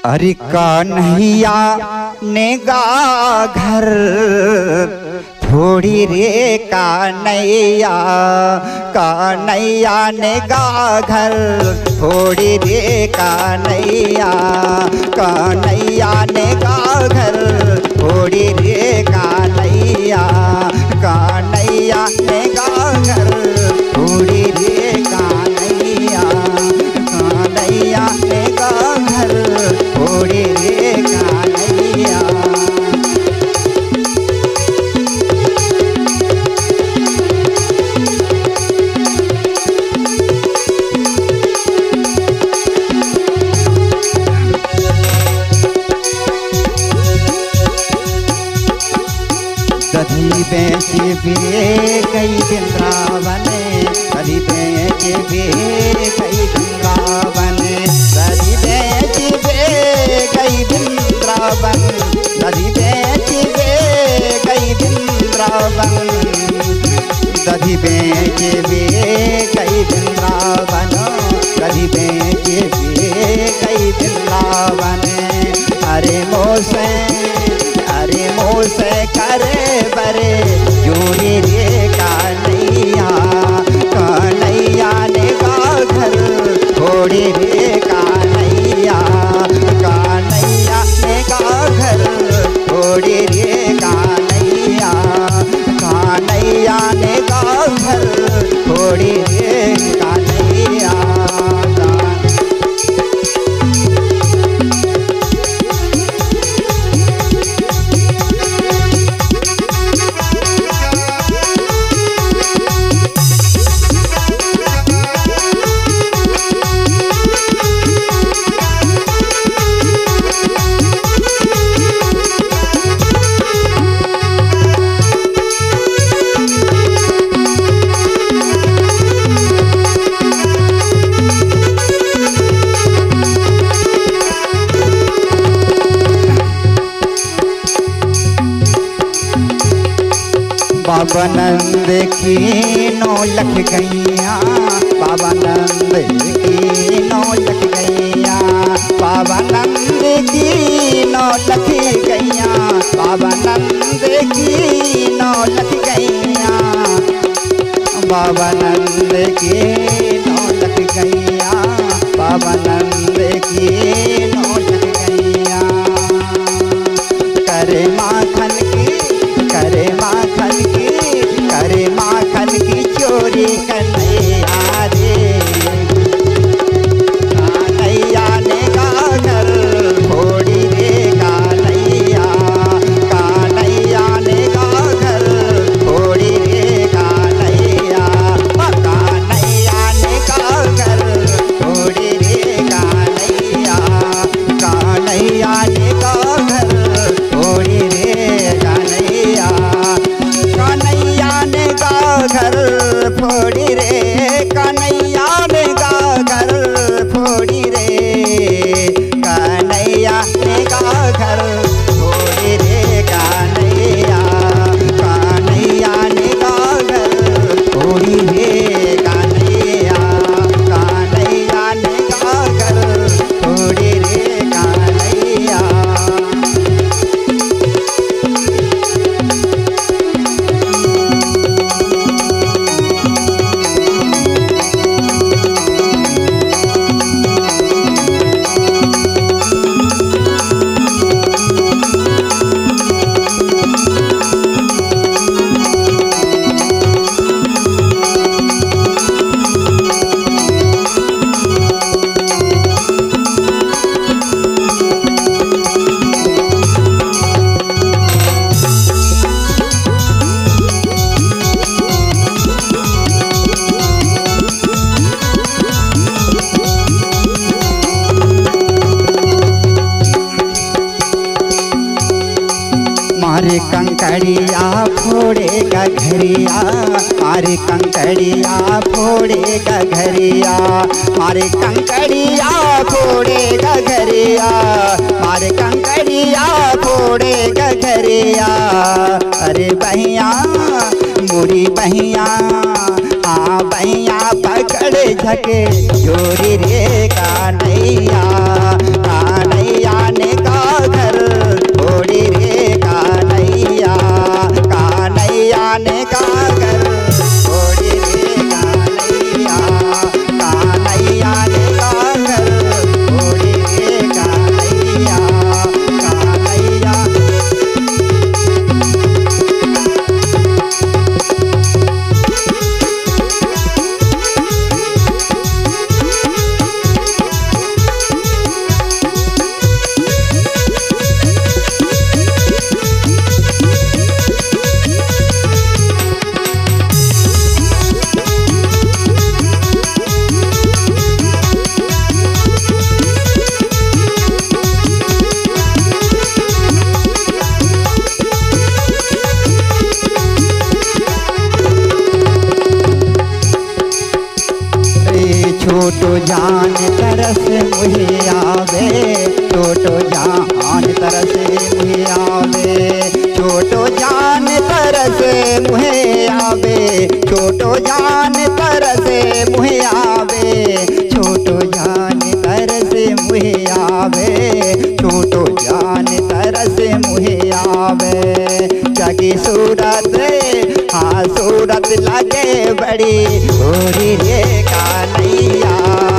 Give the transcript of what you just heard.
अरे कन्हैया ने गा घर थोड़ी रे कन्हैया, कन्हैया ने गा घर थोड़ी रे कन्हैया, कन्हैया ने गा घर थोड़ी रे कन्हैया, कन्हैया ने गा घर थोड़ी रे कन्हैया, कन्हैया ने गा घर थोड़ी रे कन्हैया। दधी बेच बिरे गई वृंदावन, दधी बेच बिरे गई वृंदावन, दधी बेच बिरे गई वृंदावन, दधी बेच बिरे गई वृंदावन, दधी बेच बिरे गई वृंदावन, दधी बेच बिरे गई वृंदावन। अरे मोसे करे बरे जोरी रे कन्हैया, कन्हैया ने गा घर थोड़ी रे कन्हैया, कन्हैया ने गा घर थोड़ी रे कन्हैया, कन्हैया ने गा घर थोड़ी रे कन्हैया। बाबा नंद की 9 लाख गैया, बाबा नंद की 9 लाख गैया, बाबा नंद की 9 लाख गैया, बाबा नंद की 9 लाख गैया, बाबा नंद की 9 लाख गैया, बाबा नंद की 9 लाख गैया। करे माखन की, करे माखन की, करे माखन की चोरी कन्हैया रे, कन्हैया ने गा घर थोड़ी रे कन्हैया, कन्हैया ने गा घर थोड़ी रे कन्हैया, कन्हैया ने गा घर थोड़ी रे कन्हैया, कन्हैया ने गा घर थोड़ी रे कन्हैया, कन्हैया ने गा घर फोड़ी रे, कन्हैया ने गा घर फोड़ी रे, कन्हैया ने गा घर फोड़ी रे कन्हैया, कन्हैया ने गा घर फोड़ी रे कन्हैया, कन्हैया ने गा घर फोड़ी रे कन्हैया। मारे कंकड़िया फोड़ेगा घरिया, मारे कंकड़िया फोड़ेगा घरिया, मारे कंकड़िया फोड़ेगा घरिया, मारे कंकड़िया फोड़ेगा घरिया। अरे बहिया मुड़ी बहिया, हाँ बहिया पकड़ झके जोरी रे कान्हैया, कान्हैया छोटो जान तरस मुहे आवे, छोटो जान तरस मुहे आवे, छोटो जान तरस मुहे आवे, छोटो जान तरस मुहे आवे, छोटो जान तरस मुहे आवे, छोटो जान तरस मुहे आवे। जगी सूरत हाँ सूरत लगे बड़ी होरी रे कान्हैया।